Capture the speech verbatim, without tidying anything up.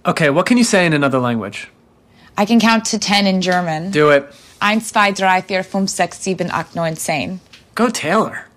Okay, what can you say in another language? I can count to ten in German. Do it. Eins, zwei, drei, vier, fünf, sechs, sieben, acht, neun, zehn. Go Taylor.